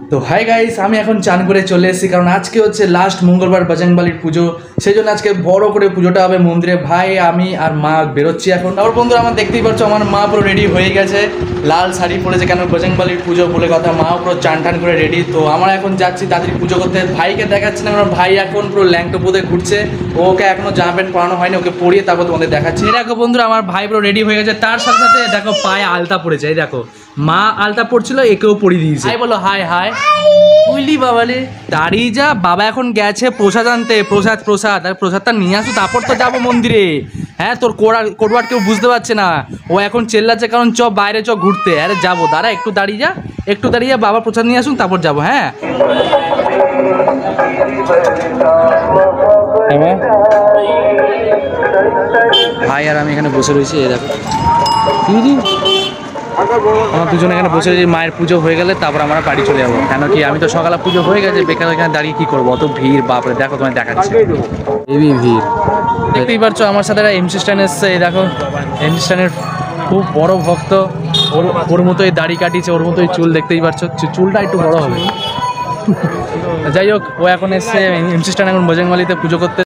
তো hi guys, আমি এখন চান করে চলে এসেছি কারণ আজকে হচ্ছে লাস্ট মঙ্গলবার বজরংবলীর পুজো। সেই জন্য আজকে বড় করে পুজোটা হবে মন্দিরে। ভাই, আমি আর মা বেরোচ্ছি এখন। তারপর বন্ধুরা, আমার দেখতেই পাচ্ছ আমার মা পুরো রেডি হয়ে গেছে, লাল শাড়ি পরেছে, কেন বজরংবলীর পুজো বলে কথা। মাও পুরো চান টান করে রেডি। তো আমরা এখন যাচ্ছি তাড়াতাড়ি পুজো করতে। ভাইকে দেখাচ্ছি না, কারণ ভাই এখন পুরো ল্যাংটো পদে ঘুরছে। ওকে এখনো জামা প্যান্ট পরানো হয়নি, ওকে পরিয়ে তারপর তোমাদের দেখাচ্ছি। দেখো বন্ধুরা, আমার ভাই পুরো রেডি হয়ে গেছে, তার সাথে সাথে দেখো পায়ে আলতা পড়েছে। এই দেখো, মা আলতা পড়ছিল, একেও পরিয়ে দিয়েছে। হাই বলো, হাই হাই। বুঝলি বাবালে, দাঁড়িয়ে যা, বাবা এখন গেছে প্রসাদ আনতে। প্রসাদ আর প্রসাদটা নিয়ে আসো, তারপর তো যাবো মন্দিরে। হ্যাঁ, তোর কোডওয়ার্ড কেউ বুঝতে পারছে না, ও এখন চেল্লাচ্ছে কারণ চ বাইরে চ ঘুরতে। আরে যাবো, দাঁড়া একটু দাঁড়িয়ে যা, একটু দাঁড়িয়ে যা, বাবা প্রসাদ নিয়ে আসুন তারপর যাবো। হ্যাঁ ভাই আর আমি এখানে বসে রয়েছি। এই দেখো আমার দুজনে এখানে বসে রয়েছি। মায়ের পুজো হয়ে গেলে তারপর আমরা বাড়ি চলে যাবো। কেন কি, আমি তো সকালে পুজো হয়ে গেছে, বেকার এখানে দাঁড়িয়ে কি করবো, অত ভিড় বাপরে। দেখো তোমায় দেখাচ্ছি, হেভি ভিড়। দেখতেই পারছো আমার সাথে এমসি স্ট্যান্ড এসছে। এই দেখো, এমসি স্ট্যান্ডের খুব বড় ভক্ত। ওর মতোই দাড়ি কাটিয়েছে, ওর মতোই চুল। দেখতেই পারছো চুলটা একটু বড় হবে। যাই হোক, ও এখন এসছে এমসি স্ট্যান্ড এখন বজরংবলীতে পুজো করতে।